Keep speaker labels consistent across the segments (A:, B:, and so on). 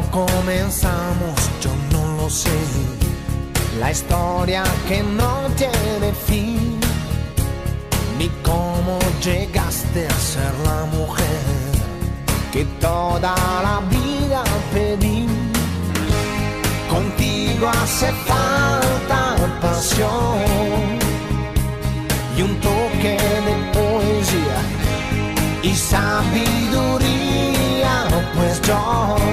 A: comenzamos yo no lo sé. La historia que no tiene fin, ni cómo llegaste a ser la mujer que toda la vida pedí. Contigo hace falta pasión y un toque de poesía y sabiduría, pues yo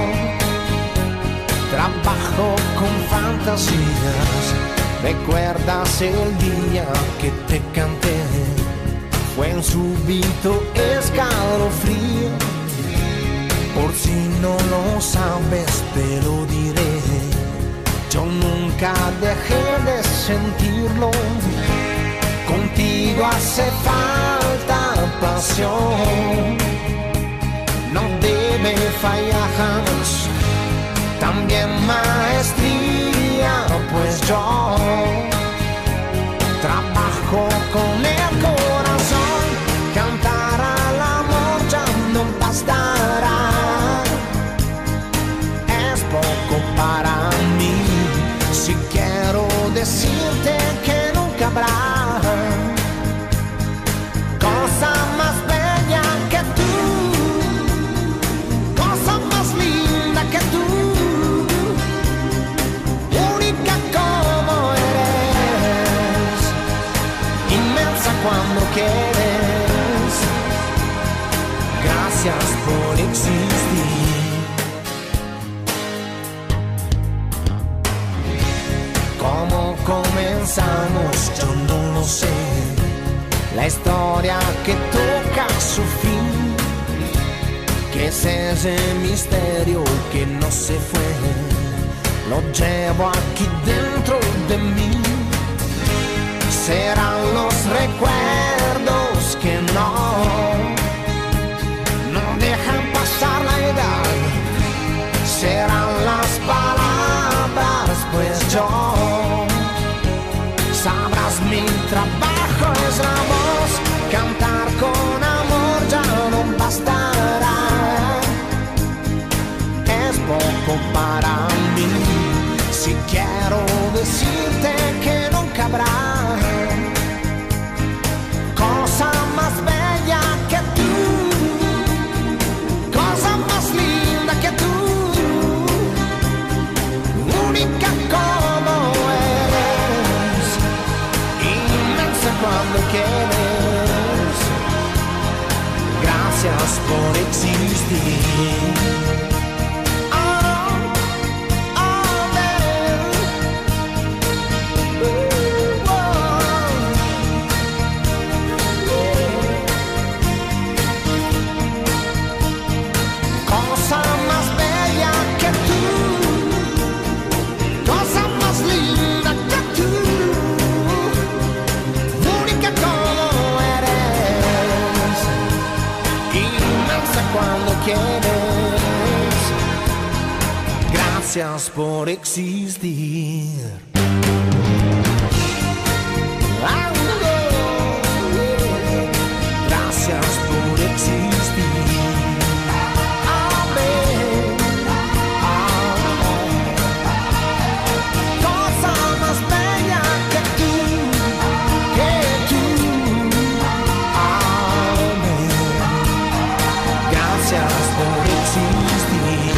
A: trabajo con fantasías. ¿Recuerdas el día que te canté? Fue un súbito escalofrío. Por si no lo sabes te lo diré, yo nunca dejé de sentirlo. Contigo hace falta pasión, no debe fallar jamás. También maestría, pues yo trabajo con el corazón. Cantar al amor ya no bastará, es poco para mí. Si quiero decirte que nunca habrá cosa más bella que tú, cosa más linda que tú, única como eres, inmensa cuando quieres. Gracias por existir. ¿Cómo comenzamos? Yo no lo sé. La historia que toca su fin, que es ese misterio que no se fue, lo llevo aquí dentro de mí. Serán los recuerdos que no dejan pasar la edad. Serán las palabras, pues yo sabrás mi trabajo es la voz. Cantar con amor ya no bastará, es poco para mí. Si quiero decirte que nunca habrá cosa más bella que tú, cosa más linda que tú, única como eres, inmensa cuando quieres. Gracias por existir. Cuando quieres, gracias por existir. Gracias por existir. Amén. Cosa más bella que tú, que tú. Gracias por existir.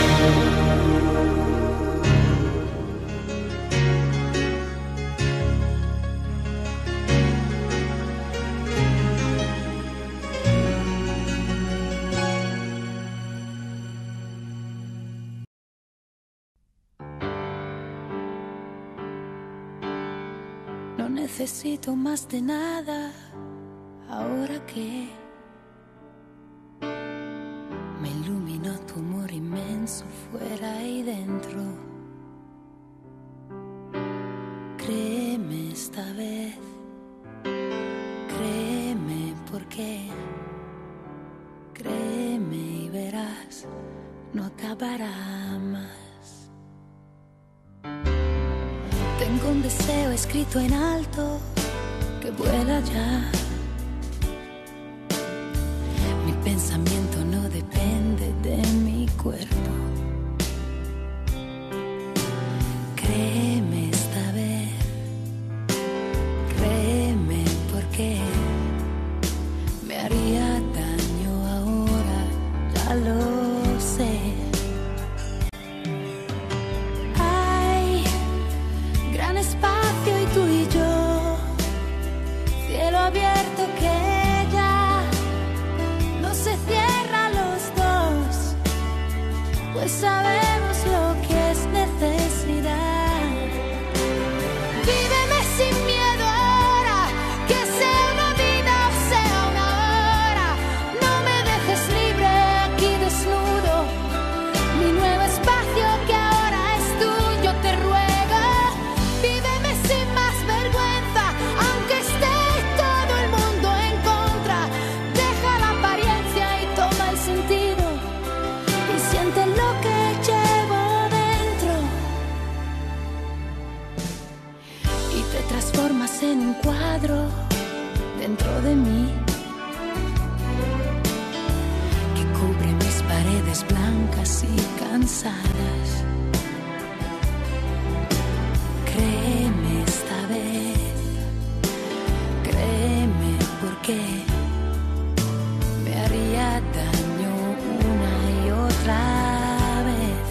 B: No necesito más de nada ahora que me iluminó tu amor inmenso fuera y dentro. Créeme esta vez, créeme porque, créeme y verás, no acabará más. Tengo un deseo escrito en alto que vuela ya. Mi pensamiento no depende de mi cuerpo. cansadas. Créeme esta vez, créeme porque me haría daño una y otra vez.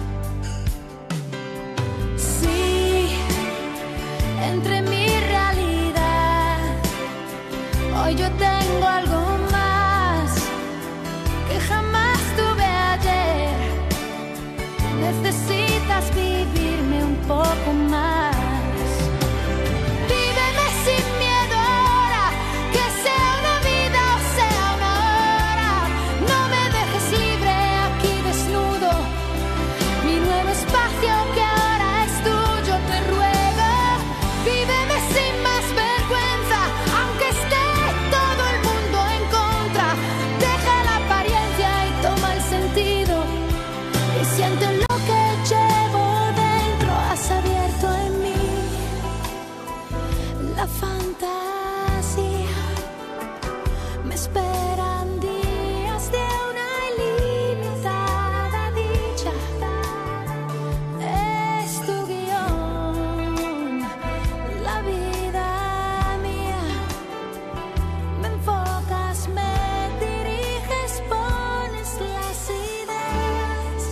B: Sí, entre mi realidad, hoy yo tengo algo más que jamás tuve ayer. Necesitas vivirme un poco más. Víveme sin miedo ahora, que sea una vida o sea una hora. No me dejes libre aquí desnudo, mi nuevo espacio que ahora es tuyo, te ruego. Víveme sin más vergüenza, aunque esté todo el mundo en contra. Deja la apariencia y toma el sentido, y siente lo que llevo dentro. Has abierto en mí la fantasía. Me esperan días de una ilimitada dicha. Es tu guión, la vida mía. Me enfocas, me diriges, pones las ideas.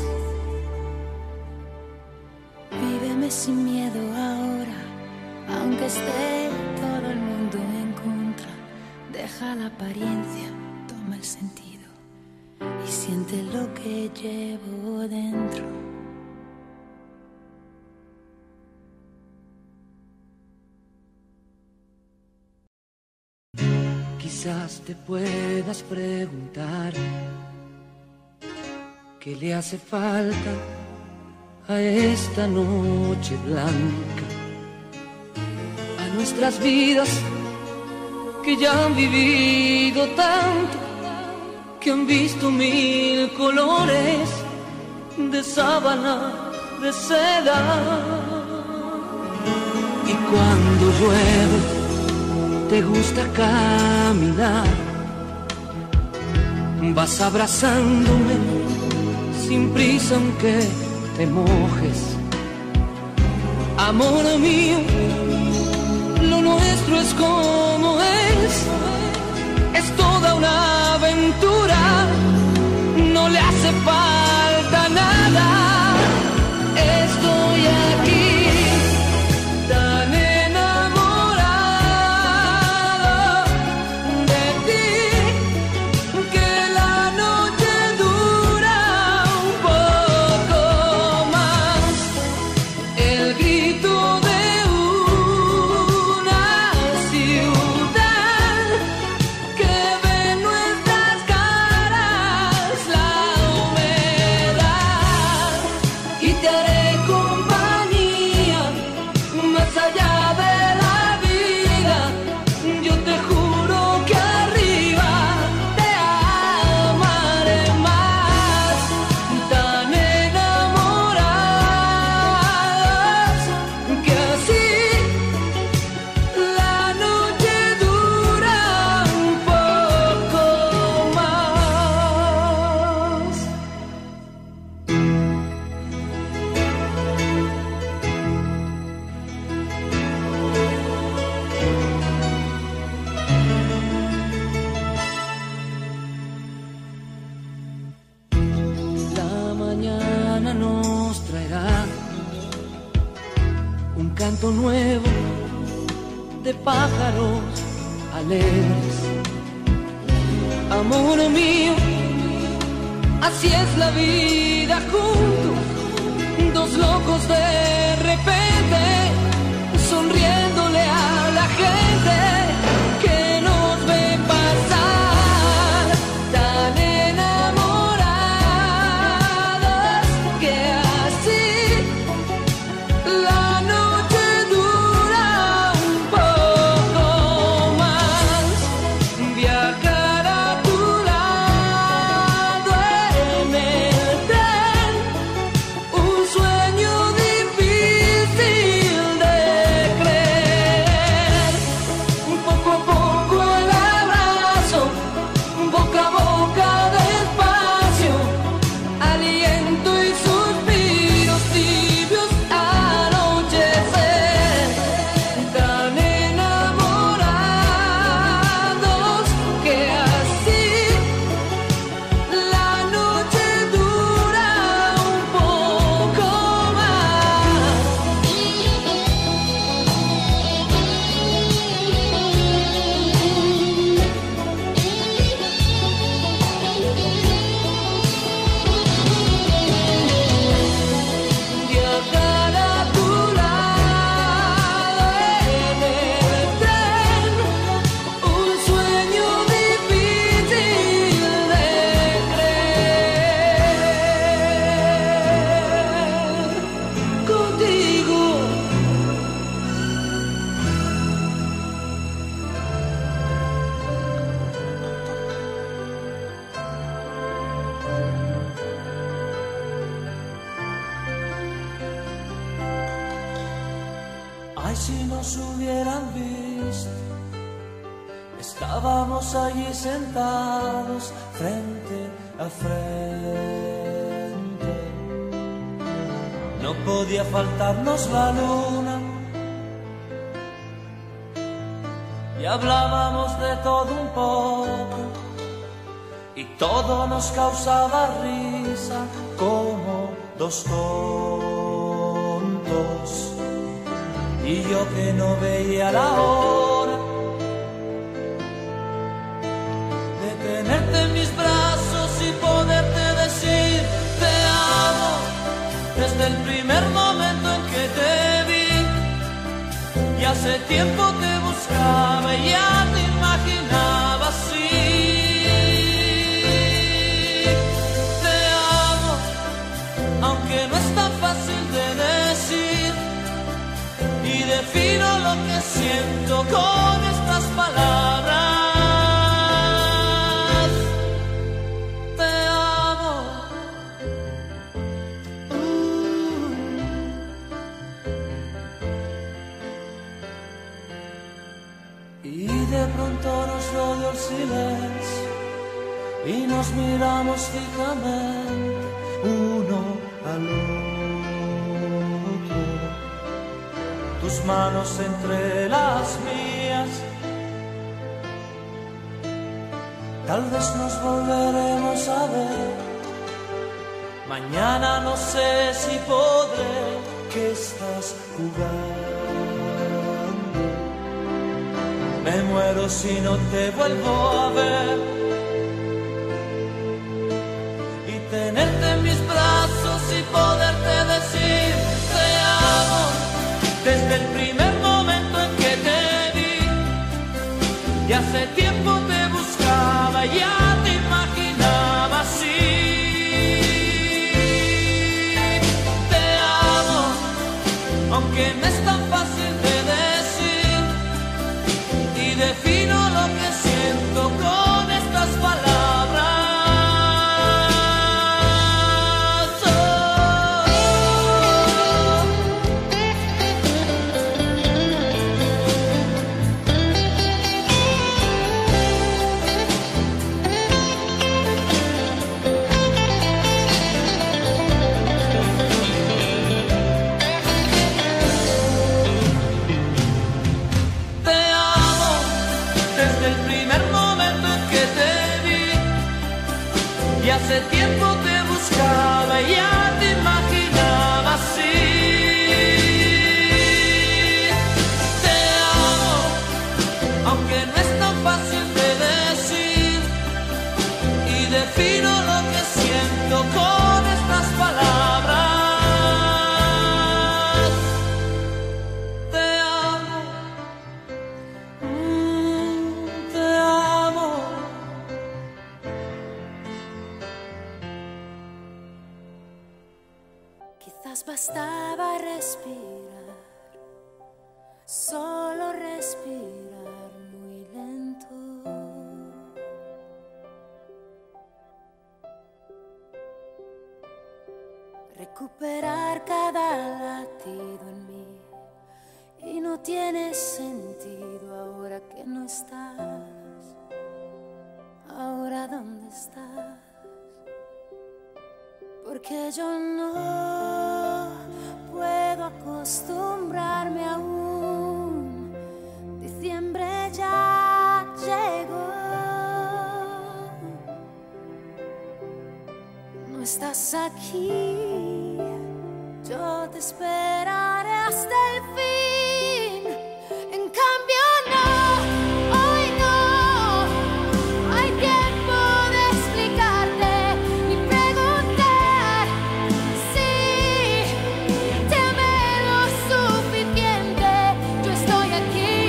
B: Víveme sin miedo ahora, aunque esté todo el mundo en contra. Deja la apariencia, toma el sentido, y siente lo que llevo dentro.
C: Quizás te puedas preguntar qué le hace falta a esta noche blanca, a nuestras vidas que ya han vivido tanto, que han visto 1000 colores de sábana, de seda. Y cuando llueve te gusta caminar, vas abrazándome sin prisa aunque te mojes. Amor mío, lo nuestro es como es toda una aventura, no le hace falta nada. Estoy aquí tan enamorado de ti, que la noche dura un poco más. El grito de una ciudad que ve nuestras caras, la humedad, y te haré compañía más allá de la vida. Yo te juro que arriba te amaré más, tan enamorados que así la noche dura un poco más. La mañana nos traerá un canto nuevo de pájaros alegres. Amor mío, así es la vida juntos, dos locos de repente, sonriéndole a la gente que nos ve pasar, tan enamorados que así la noche dura un poco más. Viajar a tu lado en el tren, un sueño difícil
D: si nos hubieran visto, estábamos allí sentados frente a frente. No podía faltarnos la luna y hablábamos de todo un poco y todo nos causaba risa como dos tontos. Y yo que no veía la hora de tenerte en mis brazos y poderte decir te amo desde el primer momento en que te vi. Y hace tiempo te buscaba y ya te imaginaba así. Te amo, aunque no es tan fácil de decir. Y defino lo que siento con estas palabras. Te amo. Y de pronto nos rodeó el silencio y nos miramos fijamente uno al otro. Tus manos entre las mías, tal vez nos volveremos a ver. Mañana no sé si podré, que estás jugando. Me muero si no te vuelvo a ver. Y tenerte en mis brazos y poderte decir te amo. Desde el primer momento en que te vi, y hace tiempo te buscaba, ya te imaginaba así. Te amo, aunque no es tan fácil de decir, y defino lo que siento con estas palabras. Y hace tiempo te buscaba y ya te imaginaba así. Te amo, aunque no es tan fácil de decir. Y defino lo que siento con estas palabras. Te amo, te amo.
B: Quizás bastaba respirar, solo respirar muy lento. Recuperar cada latido en mí. Y no tiene sentido ahora que no estás. Ahora ¿dónde estás? Porque yo no puedo acostumbrarme aún. Diciembre ya llegó. No estás aquí, yo te esperaré hasta el fin. En cambio no, hoy no hay tiempo de explicarte ni preguntar si te amé lo suficiente. Yo estoy aquí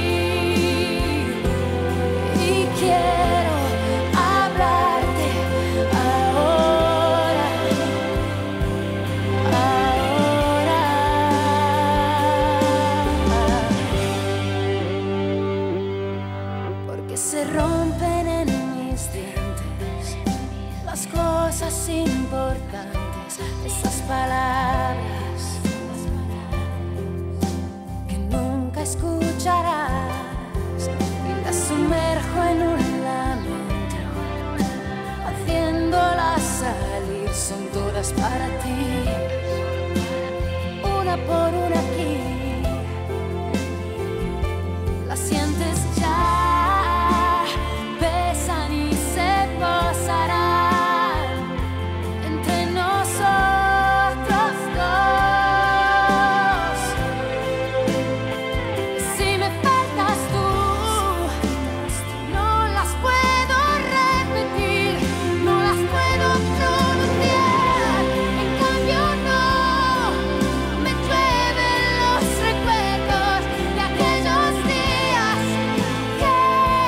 B: y quiero hablarte ahora, porque se rompen en mis dientes las cosas importantes, esas palabras que no escucharás y la sumerjo en un lamento, haciéndolas salir, son todas para ti, una por una aquí, las sientes ya, pesan y se posarán entre nosotros dos. Si me faltas tú, no las puedo repetir, no las puedo pronunciar. En cambio no, me llueven los recuerdos de aquellos días que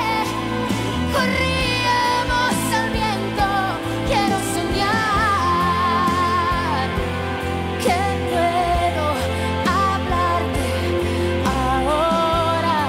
B: corríamos al viento. Quiero soñar que puedo hablarte ahora,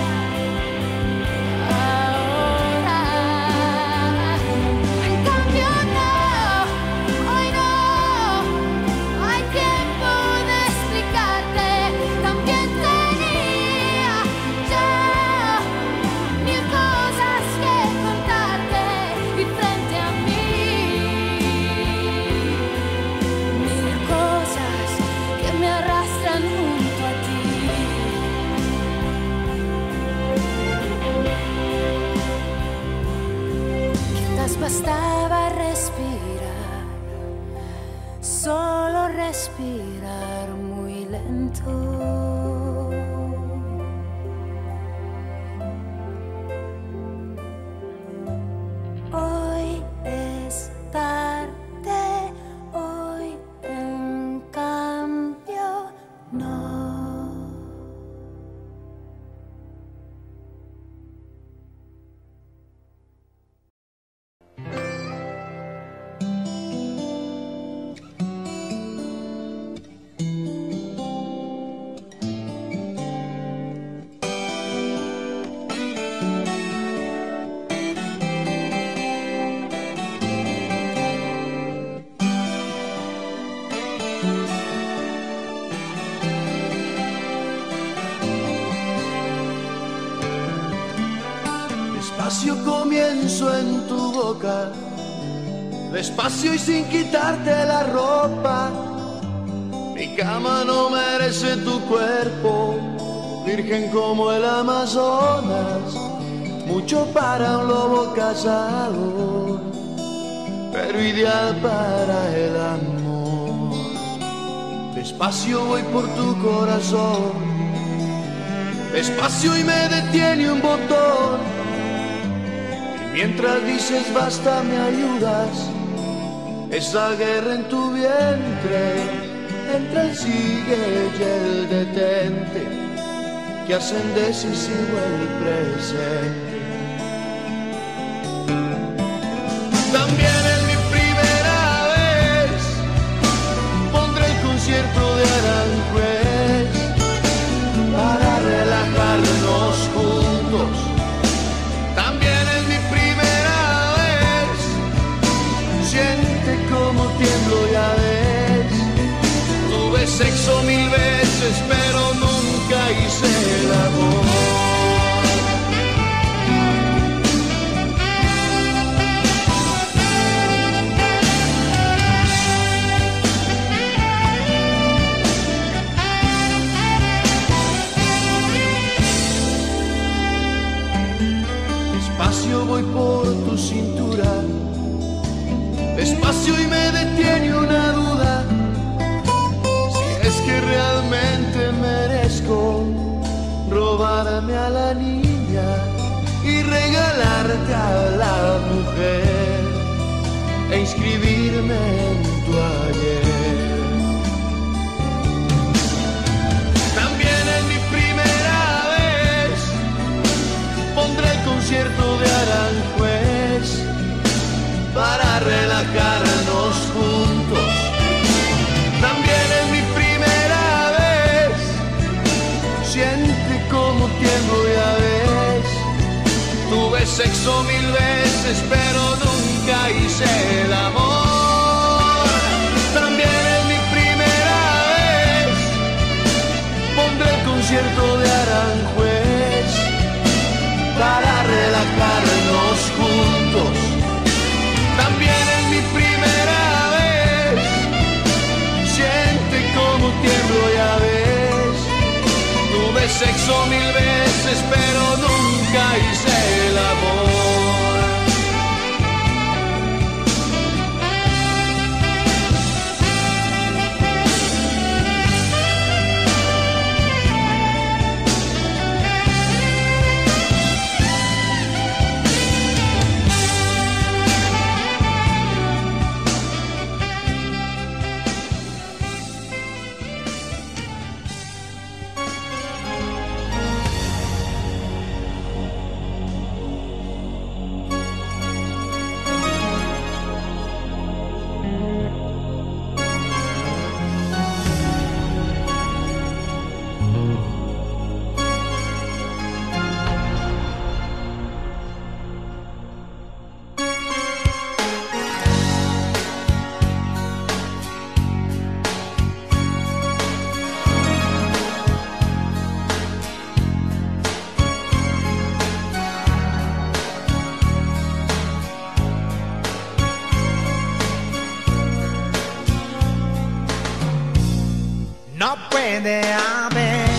B: En cambio no, hoy no hay tiempo de explicarte. También tenía ya mil cosas que contarte y frente a mí mil cosas que me arrastran junto a ti. Quizás bastaba respirar, solo respirar muy lento. Hoy es tarde, hoy en cambio no.
E: Despacio comienzo en tu boca, despacio y sin quitarte la ropa. Mi cama no merece tu cuerpo, virgen como el Amazonas, mucho para un lobo cazador, pero ideal para el amor. Despacio voy por tu corazón, despacio y me detiene un botón. Mientras dices basta me ayudas, esa guerra en tu vientre, entre el sigue y el detente, que hacen decisivo el presente. También en mi primera vez pondré el concierto de Aranjuez para relajarnos juntos. También en mi primera vez siente como tiemblo, ya ves. Tuve sexo 1000 veces, pero nunca hice el amor. Despacio voy por tu cintura, despacio y me detiene una duda, si es que realmente merezco robarme a la niña y regalarte a la mujer e inscribirme en tu ayer. También en mi primera vez pondré el concierto de Aranjuez para relajarnos juntos. También en mi primera vez siente como tiemblo, ya ves. Tuve sexo 1000 veces, pero nunca hice el amor. También en mi primera vez pondré el concierto de Aranjuez sexo 1000 veces, pero nunca hice el amor.
A: No puede haber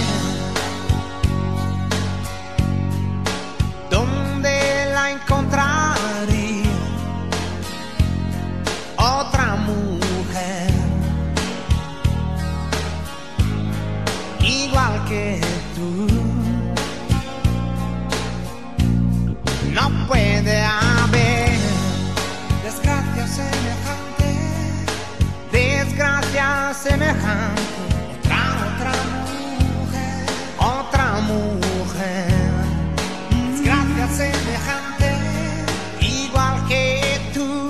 A: donde la encontraría otra mujer igual que tú. No puede haber desgracia semejante, desgracia semejante. Otra mujer, desgracia semejante, igual que tú,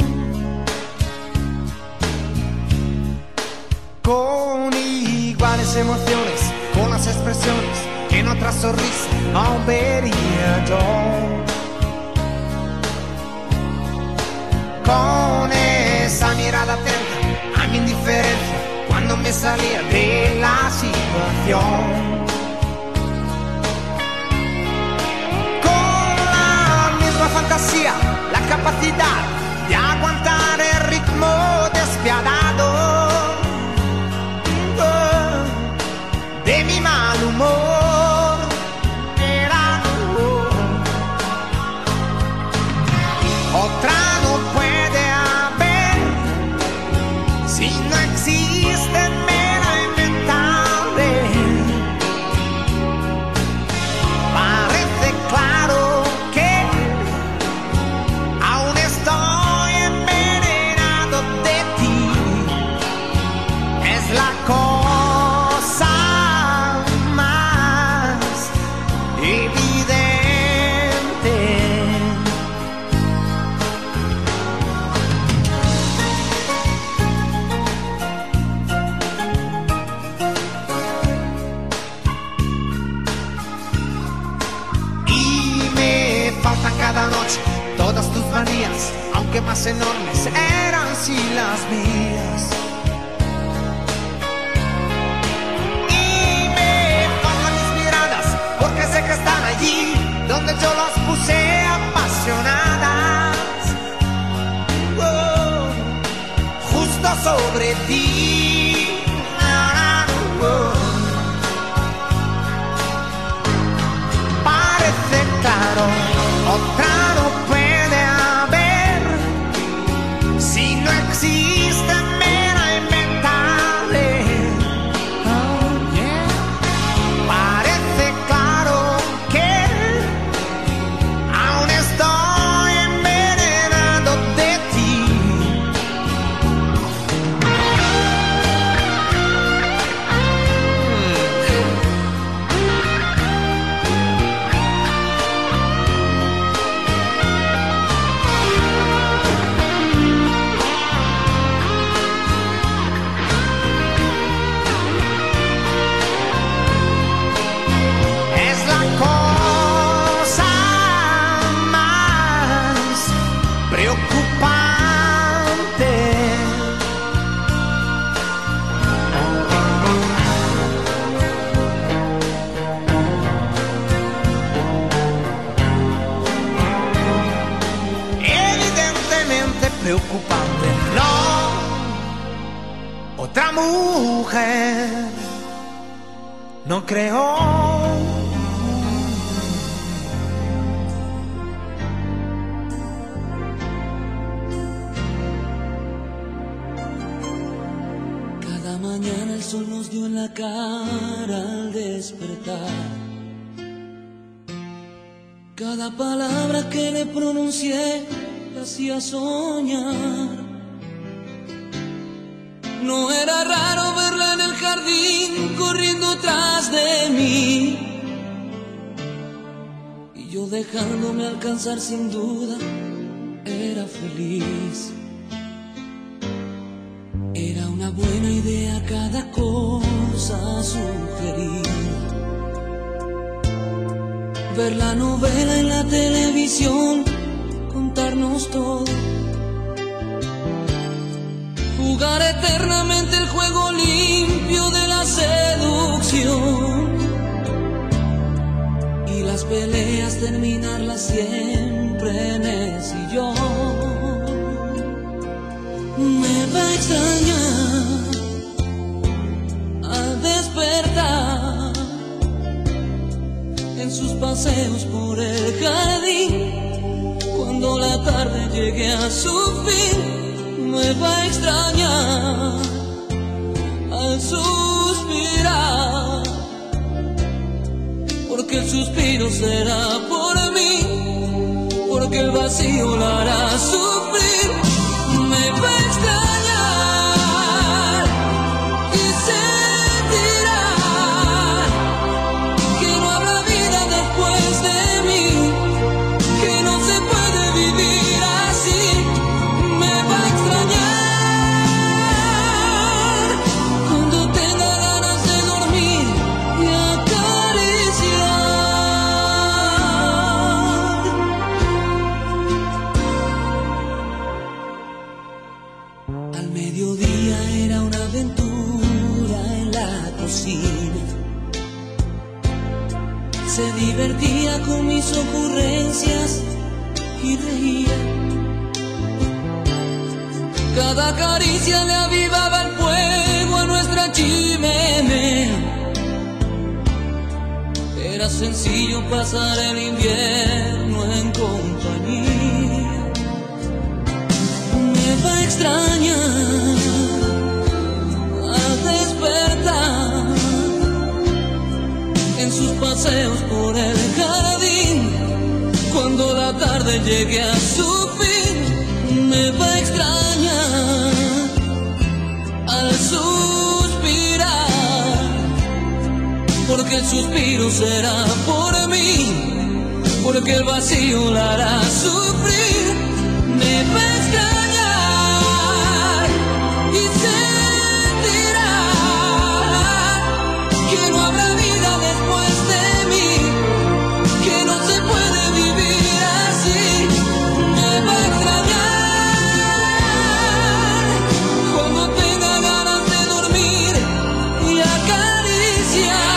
A: con iguales emociones, con las expresiones que en otra sonrisa no vería yo, con esa mirada atenta a mi indiferencia cuando me salía de la situación, fantasía, la capacidad de aguantar el ritmo despiadado de mi mal humor. Era otra no puede haber si no existe mera inventable. Parece claro que estoy envenenado de ti, es la cosa más evidente. Y me faltan cada noche todas tus manías, aunque más enormes eran sí las mías. Y me faltan mis miradas, porque sé que están allí, donde yo las puse apasionadas, justo sobre ti. Parece claro, otra no puede haber si no existe mera inventable. Oh, yeah. Parece claro que aún estoy envenenado de ti. Preocupante, no, otra mujer, no creo.
D: mañana el sol nos dio en la cara al despertar. Cada palabra que le pronuncié la hacía soñar. No era raro verla en el jardín corriendo tras de mí, y yo dejándome alcanzar sin duda era feliz. Era una buena idea cada cosa sugerida. Ver la novela en la televisión, contarnos todo, jugar eternamente el juego limpio de la seducción, y las peleas terminarlas siempre en el sillón. Me va a extrañar al despertar en sus paseos por el jardín, cuando la tarde llegue a su fin. Me va a extrañar al suspirar, porque el suspiro será por mí, porque el vacío la hará sufrir. Me va a extrañar y sentirá que no habrá vida después de mí, que no se puede vivir así. Me va a extrañar cuando tenga ganas de dormir y acariciar. Al mediodía era una aventura en la cocina. Se divertía con mis ocurrencias y reía. Cada caricia le avivaba el fuego a nuestra chimenea. Era sencillo pasar el invierno en compañía. Me va a extrañar al despertar en sus paseos por el jardín, cuando la tarde llegue a su fin. Me va a extrañar al suspirar, porque el suspiro será por mí, porque el vacío la hará sufrir. Me va a extrañar y sentirá que no habrá vida después de mí, que no se puede vivir así. Me va a extrañar cuando tenga ganas de dormir y acariciar.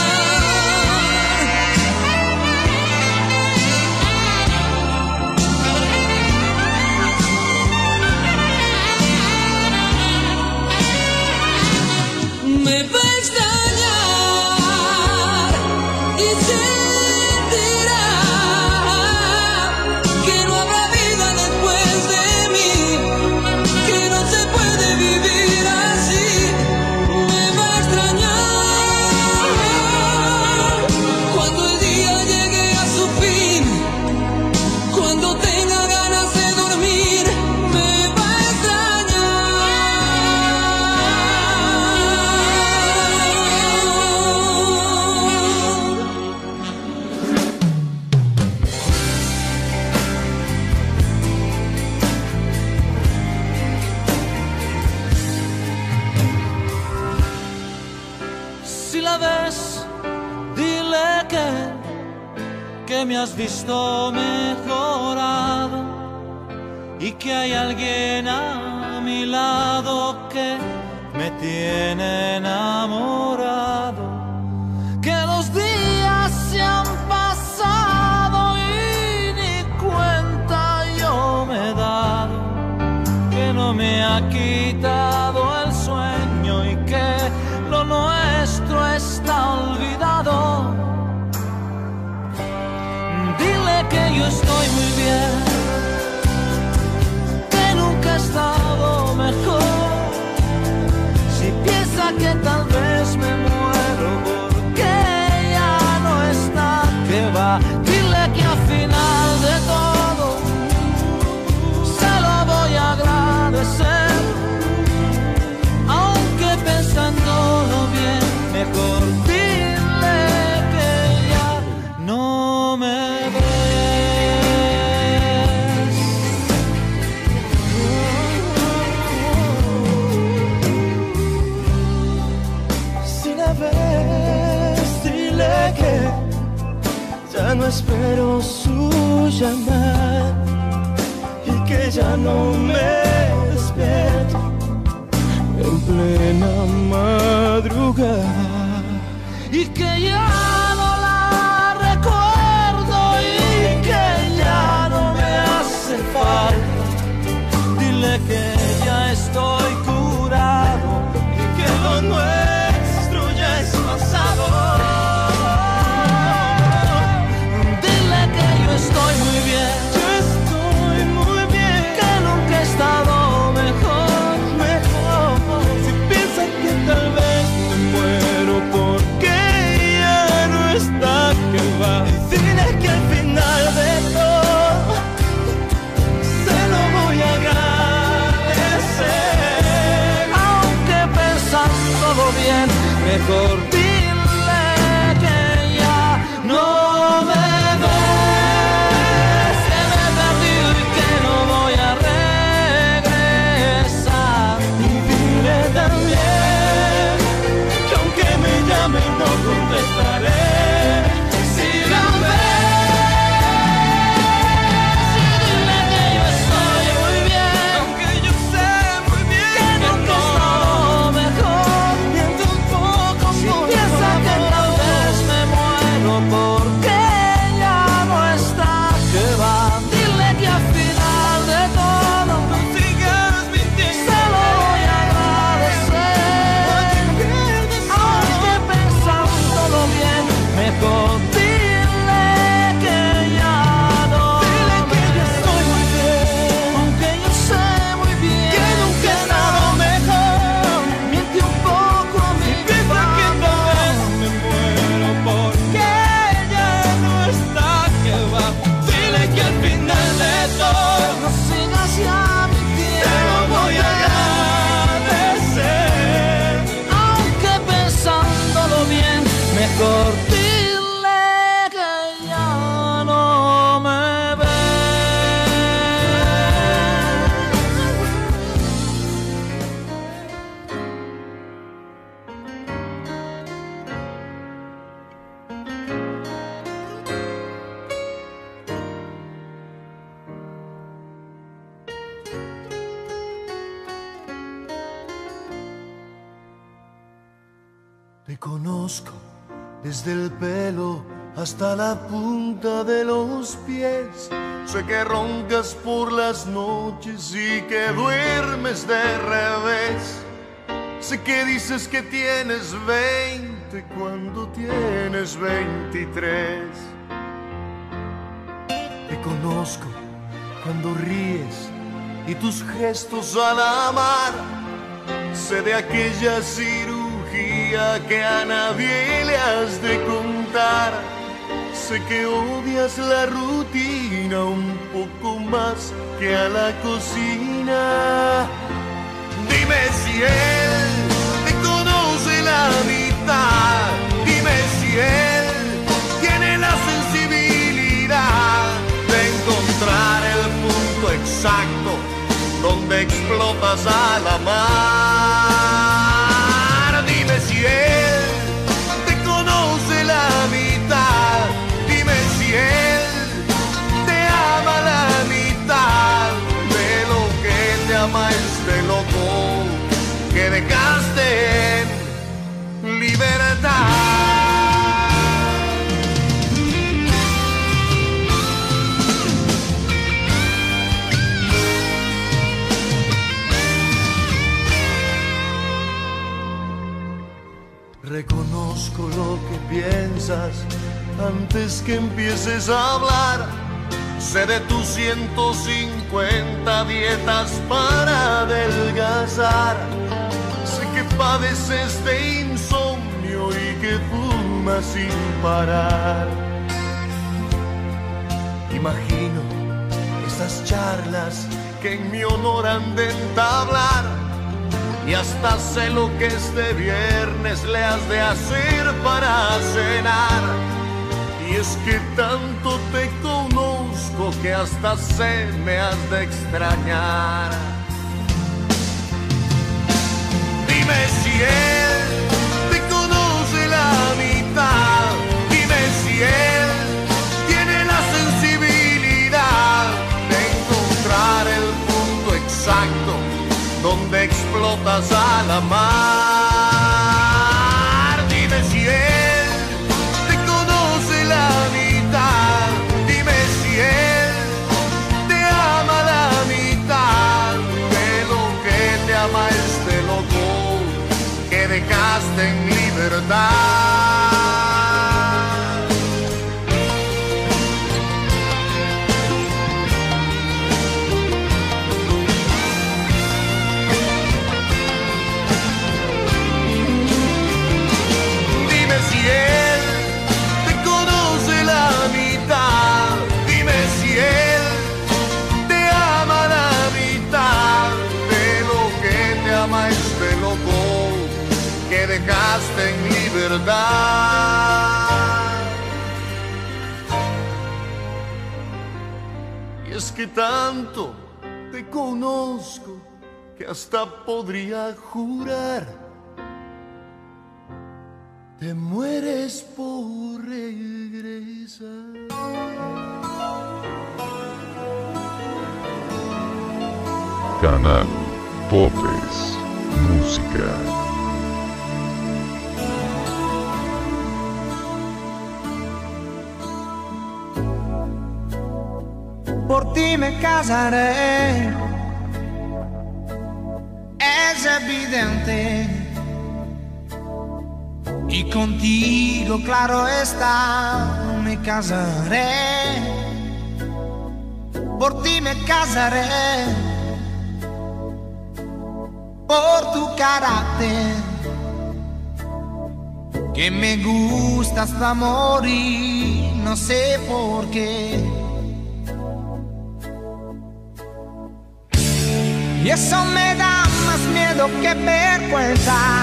D: Me va a extrañar y sentirá que no habrá vida después de mí, que no se puede vivir así. Me va a extrañar cuando el día llegue a su fin, cuando tenga ganas de dormir. Me va a Si la ves, dile que me has visto mejorado y que hay alguien a mi lado que me tiene enamorado, que los días se han pasado y ni cuenta yo me he dado, que no me ha quitado el sueño y que lo nuestro está olvidado. Dile que yo estoy muy bien, que nunca he estado mejor. Si piensa
E: espero su llamada y que ya no me despierto en plena madrugada
D: y que ya no la recuerdo y que ya no me hace falta. Dile que ya estoy curado y que lo nuestro ya es pasado. Dile que yo estoy muy bien, que nunca he estado mejor.
E: Si piensan que tal vez me muero porque ya no está, que va. Dile que al final de todo se lo voy a agradecer.
D: Aunque pensándolo bien, mejor dile que ya no me ves, que me perdí y que no voy a regresar.
E: Y dile también que aunque me llamen no contestaré.
D: Si la ves, y dile que yo estoy muy bien,
E: Aunque yo sé muy bien
D: que nunca he estado mejor.
E: miento un poco
D: Si
E: por
D: piensa que
E: favor.
D: tal vez me muero porque ya no está, que va. Dile que al final de todo
E: No sigas mintiendo.
D: se lo voy a agradecer. Aunque pensándolo bien, mejor dile que ya no
E: Dile que
D: me
E: yo estoy muy bien,
D: aunque yo sé muy bien
E: que nunca he estado mejor.
D: miente un poco a mi
E: Piensa que tal vez me muero porque ya no está, que va. Dile que al final de todo
D: no sigas ya mintiendo.
E: te lo voy a agradecer.
D: Aunque pensándolo bien, mejor dile que ya no me
E: Te conozco desde el pelo hasta la punta de los pies. Sé que roncas por las noches y que duermes de revés. Sé que dices que tienes 20 cuando tienes 23. Te conozco cuando ríes y tus gestos al amar. Sé de aquella cirugía que a nadie le has de contar. Sé que odias la rutina un poco más que a la cocina. Dime si él te conoce la mitad. Dime si él tiene la sensibilidad de encontrar el punto exacto donde explotas al amar. Dime si él te conoce la mitad. Dime si él te ama la mitad de lo que te ama este loco que dejaste en libertad. Reconozco lo que piensas antes que empieces a hablar. Sé de tus 150 dietas para adelgazar. Sé que padeces de insomnio y que fumas sin parar. Imagino esas charlas que en mi honor han de entablar. Y hasta sé lo que este viernes le has de hacer para cenar. Y es que tanto te conozco que hasta sé me has de extrañar. Dime si él te conoce la mitad. Dime si él tiene puerto donde explotas a la mar. Dime si él te conoce la mitad, dime si él te ama la mitad de lo que te ama este loco que dejaste en libertad. Dejaste en libertad. Y es que tanto te conozco que hasta podría jurar te mueres por regresar.
F: Canal Popes Música.
A: Por ti me casaré, es evidente, y contigo, claro está, me casaré. Por ti me casaré, por tu carácter, que me gusta hasta morir, no sé por qué. Y eso me da más miedo que vergüenza,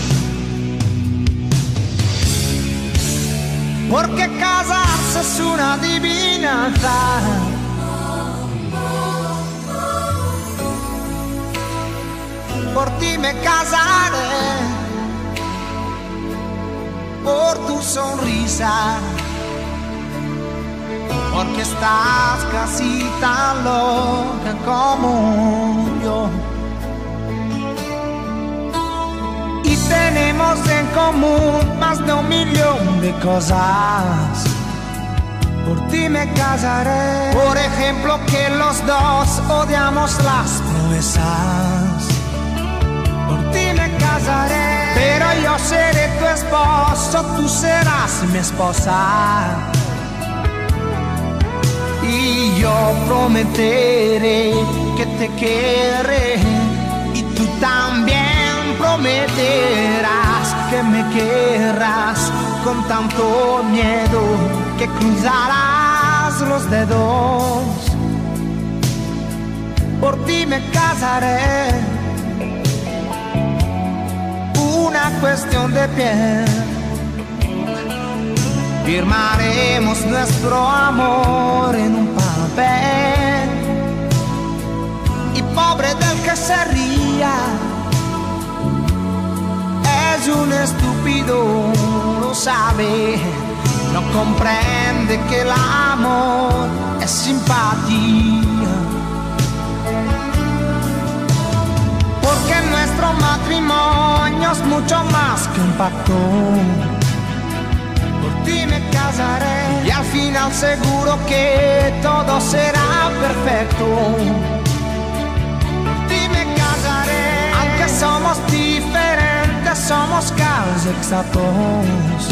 A: porque casarse es una adivinanza. Por ti me casaré, por tu sonrisa, porque estás casi tan loca como yo. Y tenemos en común más de 1.000.000 de cosas. Por ti me casaré. Por ejemplo, que los dos odiamos las proezas. Por ti me casaré. Pero yo seré tu esposo, tú serás mi esposa. Y yo prometeré que te querré, y tú también prometerás que me querrás con tanto miedo que cruzarás los dedos. Por ti me casaré, una cuestión de piel. Firmaremos nuestro amor en un papel, y pobre del que se ría, es un estúpido, lo sabe, no comprende que el amor es simpatía. Porque nuestro matrimonio es mucho más que un pacto. Por ti me casaré, y al final seguro que todo será perfecto. Por ti me casaré, aunque somos diferentes, somos casi exactos.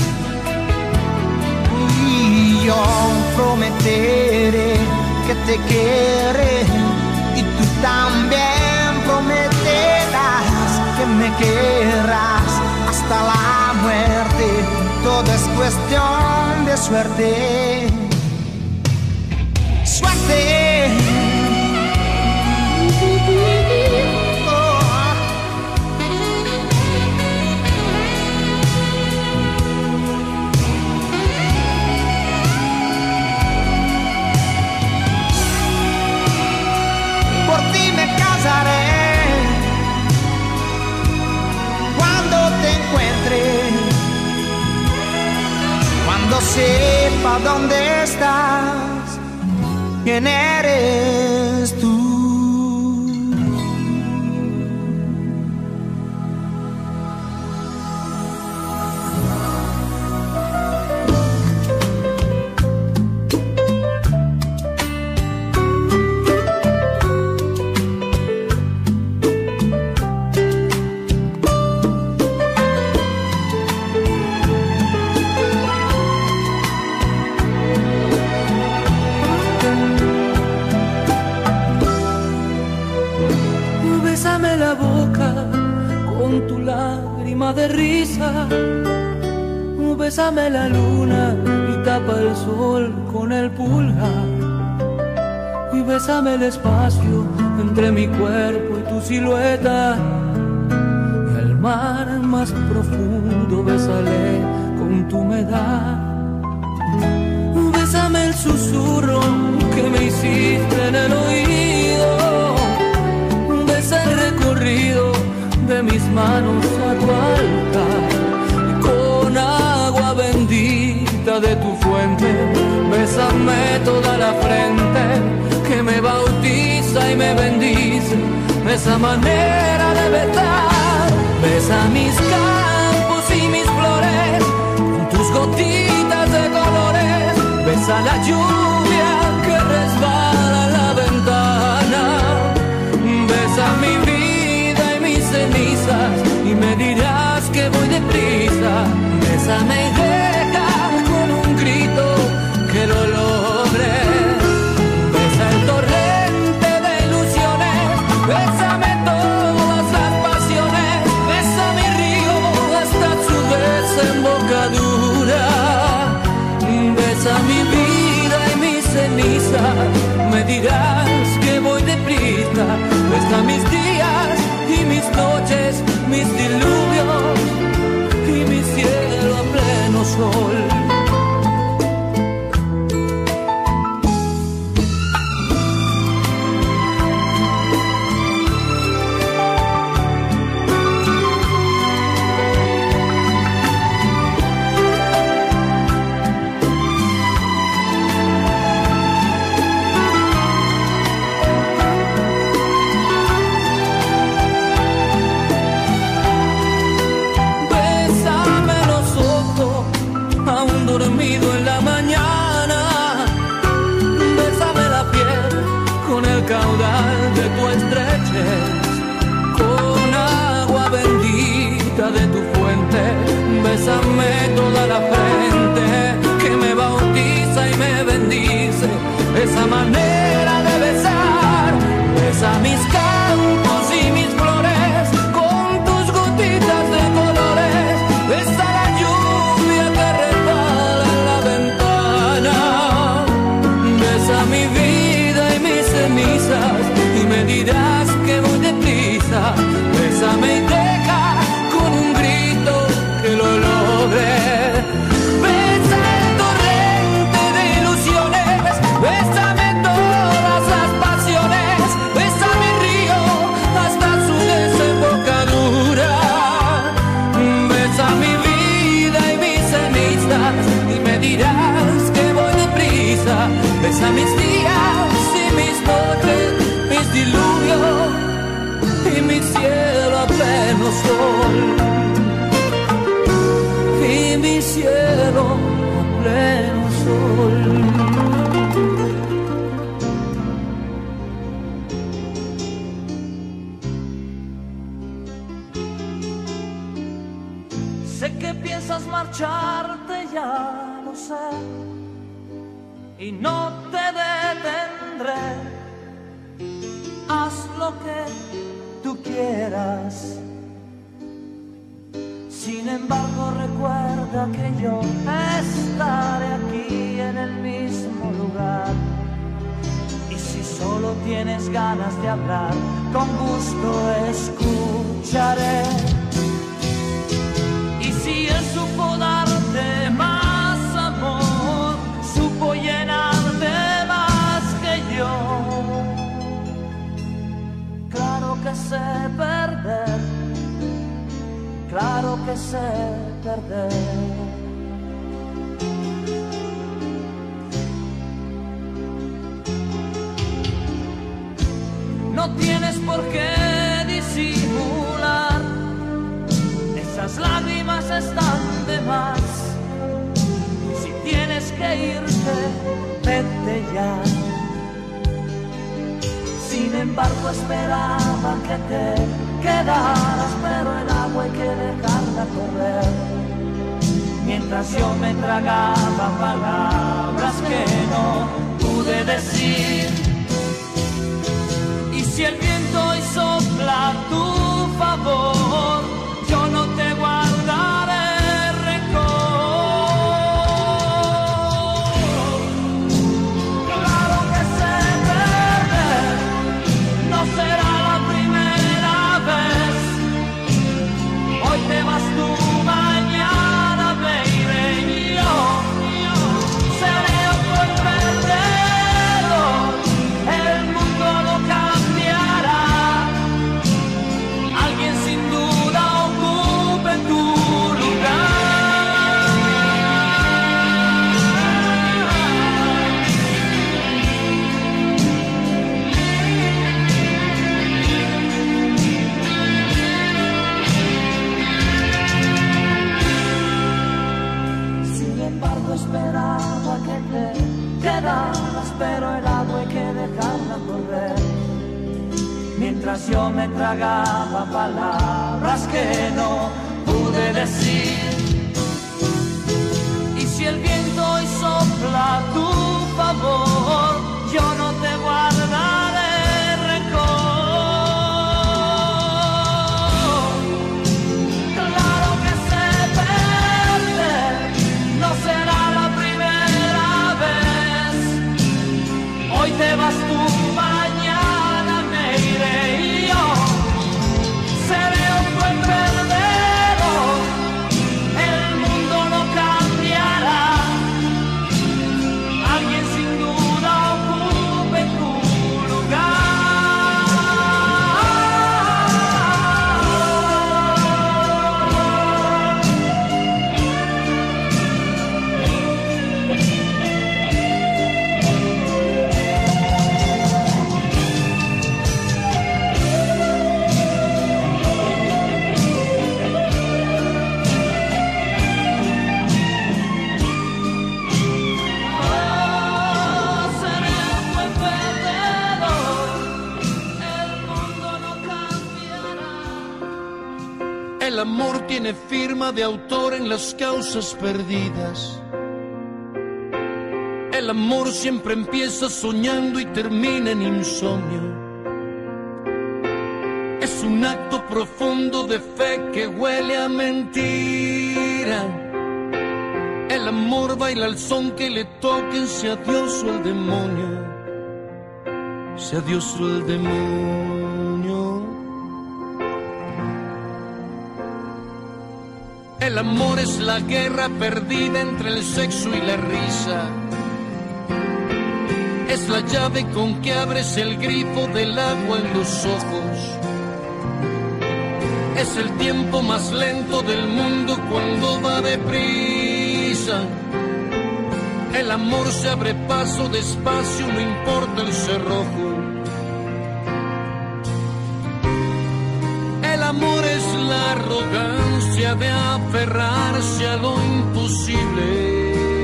A: Y yo prometeré que te querré, y tú también prometerás que me querrás hasta la muerte. Todo es cuestión de suerte. Suerte. Por ti me casaré, cuando te encuentre, cuando sepa dónde estás, quién eres tú.
D: Bésame la boca con tu lágrima de risa. Bésame la luna y tapa el sol con el pulgar. Y bésame el espacio entre mi cuerpo y tu silueta. Y al mar más profundo bésale con tu humedad. Bésame el susurro que me hiciste en el oído. Besa el recorrido de mis manos a tu altar. Y con agua bendita de tu fuente, bésame toda la frente que me bautiza y me bendice. Esa manera de besar. Besa mis campos y mis flores con tus gotitas de colores. Besa la lluvia que resbala en la ventana. Besa mi vida y mis cenizas y me dirás que voy deprisa. Bésame y deja con un grito que lo logre. Besa el torrente de ilusiones. Bésame todas las pasiones. Besa mi río hasta su desembocadura. Besa mi vida y mis cenizas, me dirás que voy deprisa. Besa mis días y mis noches, mis diluvios y mi cielo a pleno sol. Dormido en la mañana, bésame la piel con el caudal de tu estrechez, con agua bendita de tu fuente, bésame toda la frente que me bautiza y me bendice, esa manera de besar. Besa mis campos y mis flores con tus gotitas de colores. Besa la lluvia que resbala en la ventana. Besa mi vida y mis cenizas y me dirás que voy deprisa. Bésame y deja con un grito que lo logre. Besa el torrente de ilusiones. Bésame todas las pasiones. Besa mi río hasta su desembocadura. Besa mi vida y mis cenizas y me dirás que voy deprisa. Besa mis días y mis noches, mis diluvios y mi cielo a pleno sol. Y mi cielo a pleno sol. Sé que piensas marcharte, ya lo sé, y no te detendré. Haz lo que tú quieras. Sin embargo, recuerda que yo estaré aquí en el mismo lugar. Y si solo tienes ganas de hablar, con gusto escucharé. Y si él supo darte más amor, supo llenarte más que yo. Claro que sé perder, claro que sé perder. No tienes por qué disimular, esas lágrimas están de más. Si tienes que irte, vete ya. Sin embargo, esperaba que te quedaras, pero el agua hay que dejarla correr. Mientras yo me tragaba palabras que no pude decir. Y si el viento hoy sopla yo me tragaba palabras que no pude decir. Y si el viento hoy sopla a tu favor, yo no te guardaré rencor. Claro que sé perder, no será la primera vez. Hoy te vas tú, mañana me iré y yo seré un buen perdedor. El mundo no cambiará, alguien sin duda ocupe tu lugar. Seré un buen perdedor, el mundo no cambiará.
E: El amor tiene firma de autor en las causas perdidas. El amor siempre empieza soñando y termina en insomnio. Es un acto profundo de fe que huele a mentira. El amor baila al son que le toquen, sea Dios o el demonio. Sea Dios o el demonio. El amor es la guerra perdida entre el sexo y la risa. Es la llave con que abres el grifo del agua en los ojos. Es el tiempo más lento del mundo cuando va deprisa. El amor se abre paso despacio, no importa el cerrojo. El amor es la arrogancia de aferrarse a lo imposible.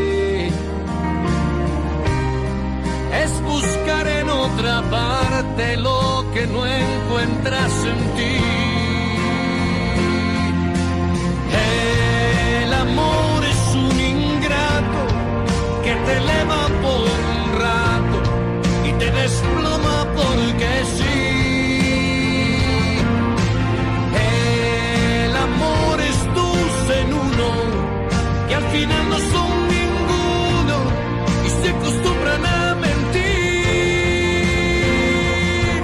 E: Es buscar en otra parte lo que no encuentras en ti. El amor es un ingrato que te eleva por un rato y te desploma porque sí. El amor es dos en uno, que al final no son ninguno y se acostumbran a mentir.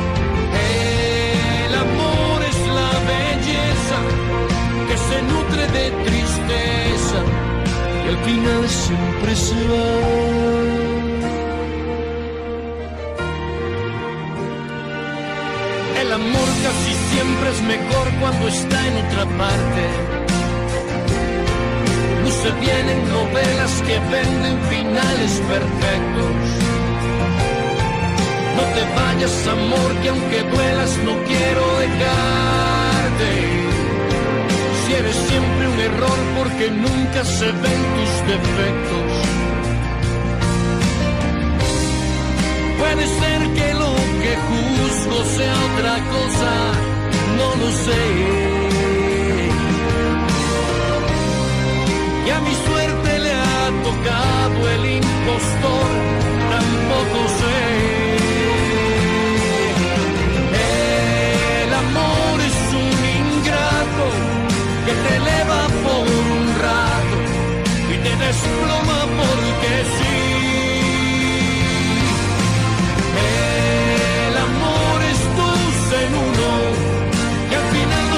E: El amor es la belleza que se nutre de tristeza y al final siempre se va. El amor casi siempre es mejor cuando está en otra parte. Luce bien en novelas que venden finales perfectos. No te vayas, amor, que aunque duelas no quiero dejarte. Si eres siempre un error porque nunca se ven tus defectos. Puede ser que lo que juzgo sea otra cosa, no lo sé. Y a mi suerte le ha tocado el impostor, tampoco sé. El amor es un ingrato que te eleva por un rato y te desploma porque sí. El amor es dos en uno, que al final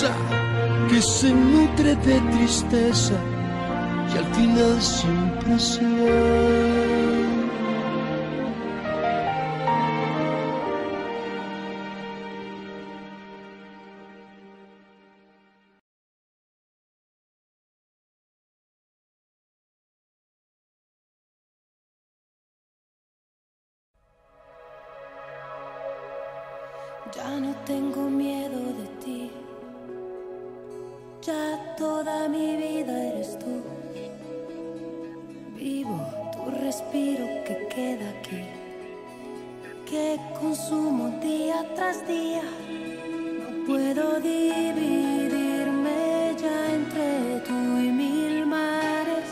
E: cosa que se nutre de tristeza y al final siempre se va.
B: Ya no tengo miedo de ti, ya toda mi vida eres tú. Vivo tu respiro que queda aquí, que consumo día tras día. No puedo dividirme ya entre tú y mil mares.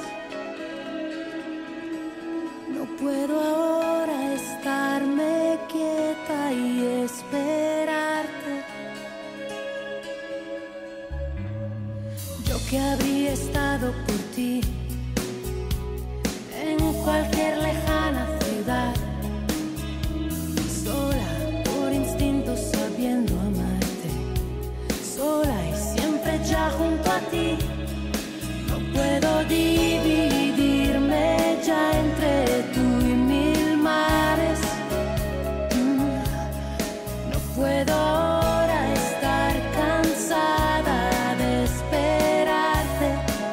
B: No puedo ahora estarme quieta y esperarte. Yo que habría estado por ti en cualquier lejana ciudad, sola por instinto sabiendo amarte, sola y siempre ya junto a ti. No puedo dividirme ya entre tú y mil mares. No puedo ahora estar cansada de esperarte.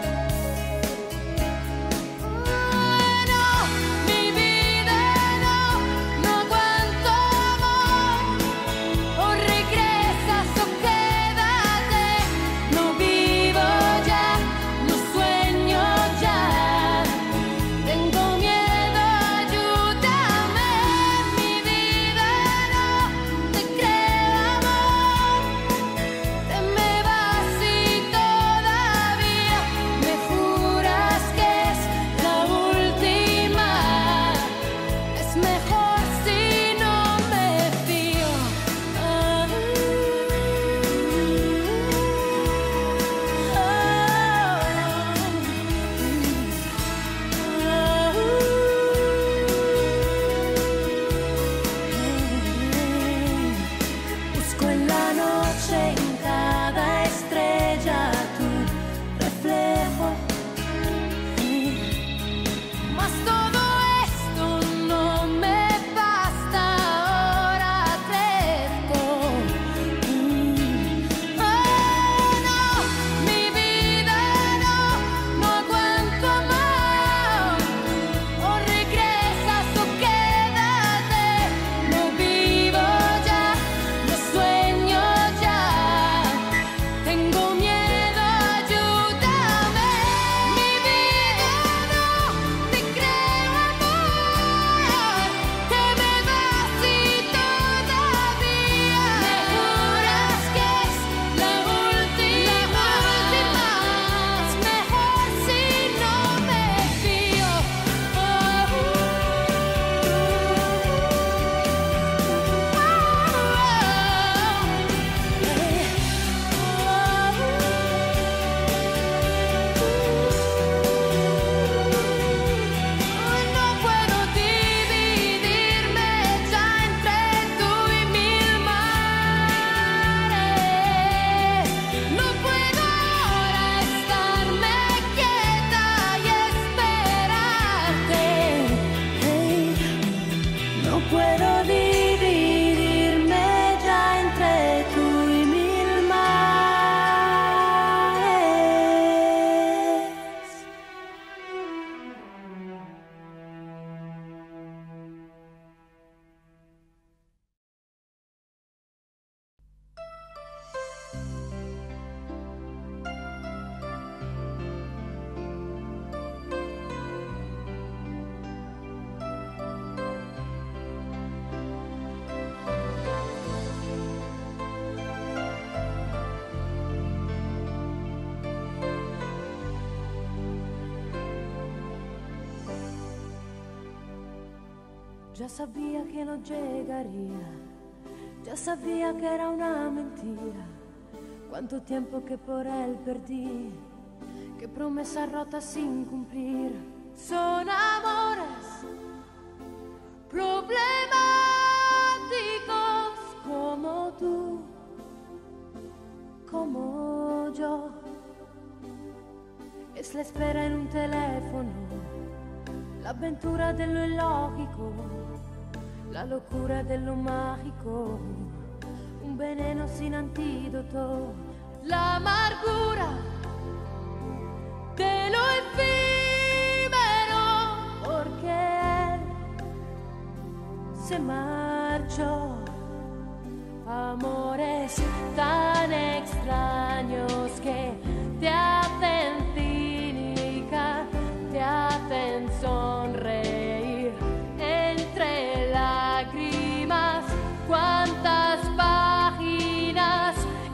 B: No, mi vida no, no aguanto amor. O regresas o quédate. No vivo ya, no sueño ya. Tengo miedo, ayúdame. Mi vida no, te creo amor. Te me vas y todavía me juras que es la última. Es mejor si no me fío. Busco en la noche en cada estrella tu reflejo. Mas todo esto no me basta, ahora crezco. No, mi vida no, no aguanto más. O regresas o quédate. No vivo ya, no sueño ya. Tengo miedo, ayúdame. Mi vida no, te creo amor. Te me vas y todavía me juras que es la última. Es mejor si no me fío. No puedo dividirme ya entre tú y mil mares. No puedo ahora estarme quieta y esperarte. No puedo dividirme ya entre tú y mil mares. Ya sabía que no llegaría, ya sabía que era una mentira. Cuánto tiempo que por él perdí, qué promesas rotas sin cumplir. Son amores problemáticos como tú. como yo. Es la espera en un teléfono, la aventura de lo illogico, la locura de lo mágico, un veneno sin antídoto, la amargura de lo efímero, porque él se marchó. Amores tan extraños que te hacen cínica, te hacen sonreír entre lágrimas. Cuántas páginas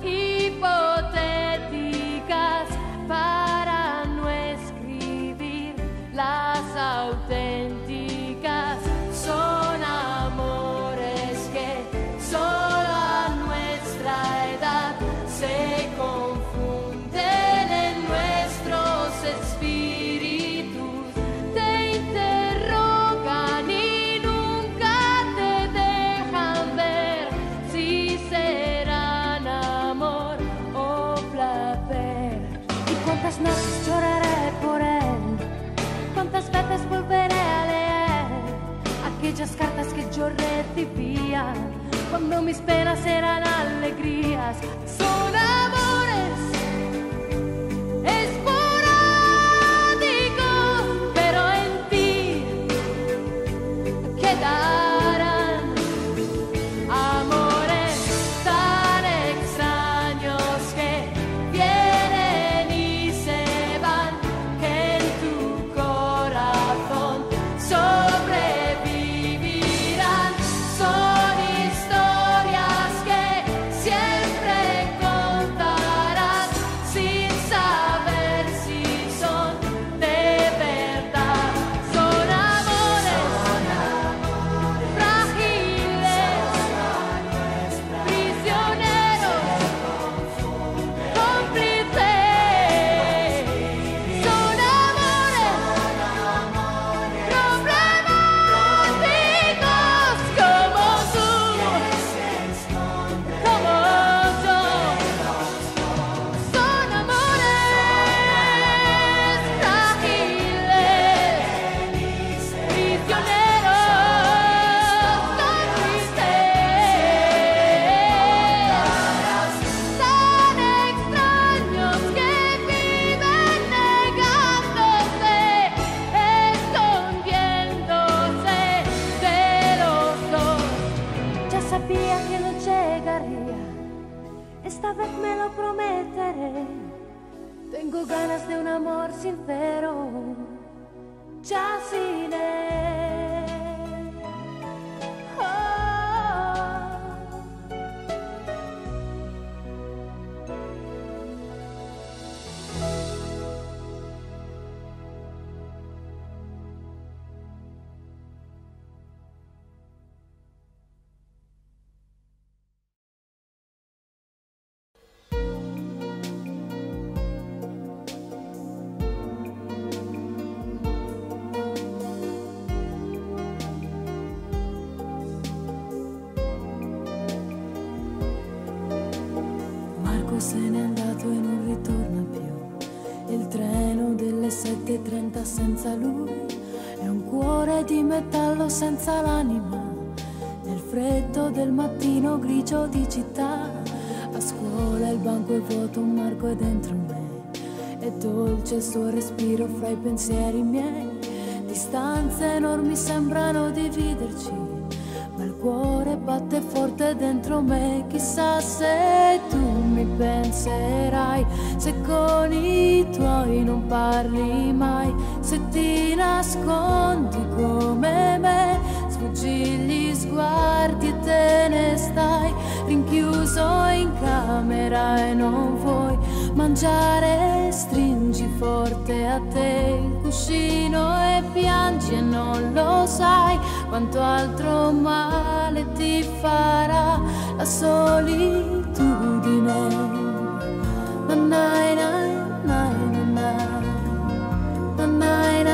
B: hipotéticas para no escribir las auténticas. Son amores que solo a nuestra edad se confunden en nuestros espíritus, te interrogan y nunca te dejan ver si serán amor o placer. ¿Y cuántas noches lloraré por él? ¿Cuántas veces volveré a leer aquellas cartas que yo recibía cuando mis penas eran alegrías? Son amores esporádicos, pero en ti quedarán amores tan extraños que vienen y se van, que en tu corazón sobrevivirán. Son historias que siempre contarás sin saber si son de verdad. Son amores frágiles, prisioneros, cómplices. Son amores problemáticos como tú, como yo. Son amores frágiles, prisioneros, cómplices, tan extraños que viven negándose, escondiéndose de los dos. Ya sabía que no llegaría, esta vez me lo prometeré. Tengo ganas de un amor sincero, ya sin él. Oh. Marco se n'è andato e non ritorna più. Il treno delle 7:30 senza lui è un cuore di metallo senza l'anima. Nel freddo del mattino grigio di città, a scuola il banco è vuoto, Marco è dentro me. È dolce il suo respiro fra i pensieri miei. Distanze enormi sembrano dividerci, ma il cuore batte forte dentro me. Chissà se tu mi penserai, se con i tuoi non parli mai, se ti nascondi come me, sfuggi gli sguardi e te ne stai rinchiuso in camera e non vuoi mangiare. Stringi forte a te il cuscino e piangi e non lo sai quanto altro male ti farà la solitudine. Nanai, nanai, nanai, nanai,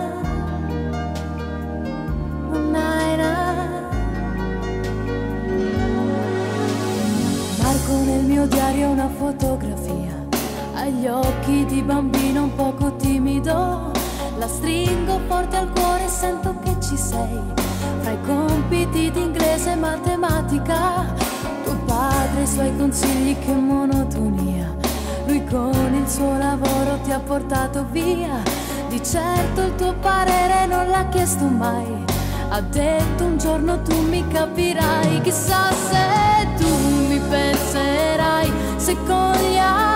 B: nanai, nanai. Marco nel mio diario una fotografia, agli occhi di bambino un poco timido. La stringo forte al cuore e sento che ci sei. Fra i compiti di inglese e matematica, tuo padre e i suoi consigli, che monotonia. Lui con il suo lavoro ti ha portato via. Di certo il tuo parere non l'ha chiesto mai. Ha detto un giorno tu mi capirai. Chissà se tu mi penserai, se con gli altri